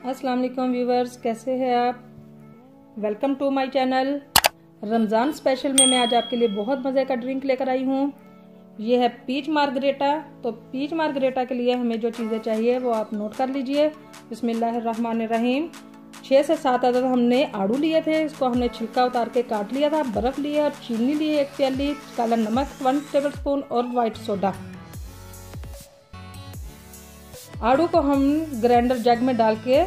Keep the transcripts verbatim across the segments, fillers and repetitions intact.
अस्सलाम वालेकुम व्यूवर्स, कैसे हैं आप। Welcome to my channel. Ramzan special में मैं आज आपके लिए बहुत मज़े का ड्रिंक लेकर आई हूँ। ये है पीच मार्गरेटा। तो पीच मार्गरेटा के लिए हमें जो चीज़ें चाहिए वो आप नोट कर लीजिए। बिस्मिल्लाहिर्रहमानिर्रहीम। छः से सात अदद हमने आड़ू लिए थे, इसको हमने छिलका उतार के काट लिया था। बर्फ़ लिए और चीनी ली एक प्याली, काला नमक वन टेबल स्पून और वाइट सोडा। आड़ू को हम ग्राइंडर जग में डाल के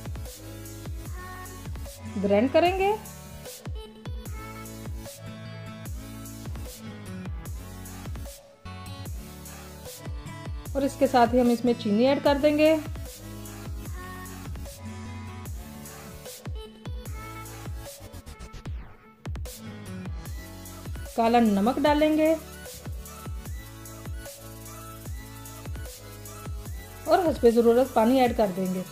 ग्राइंड करेंगे। और इसके साथ ही हम इसमें चीनी ऐड कर देंगे। काला नमक डालेंगे और हस्बे ज़रूरत पानी ऐड कर देंगे।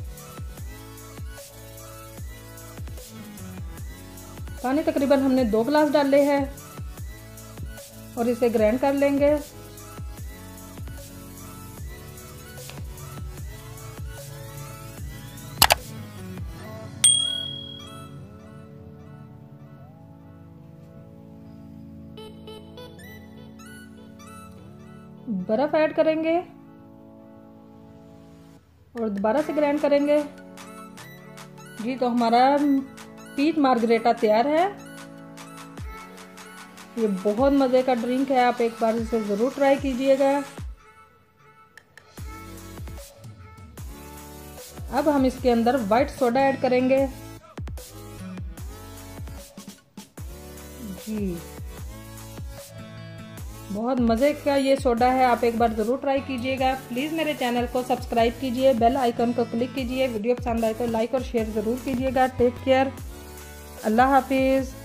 पानी तकरीबन हमने दो गिलास डाले हैं और इसे ग्राइंड कर लेंगे। बर्फ ऐड करेंगे और दोबारा से ग्राइंड करेंगे। जी तो हमारा पीच मार्गरेटा तैयार है। ये बहुत मज़े का ड्रिंक है, आप एक बार इसे ज़रूर ट्राई कीजिएगा। अब हम इसके अंदर वाइट सोडा ऐड करेंगे। जी बहुत मज़े का ये सोडा है, आप एक बार ज़रूर ट्राई कीजिएगा। प्लीज़ मेरे चैनल को सब्सक्राइब कीजिए, बेल आइकन को क्लिक कीजिए। वीडियो पसंद आए तो लाइक और शेयर ज़रूर कीजिएगा। टेक केयर, अल्लाह हाफिज़।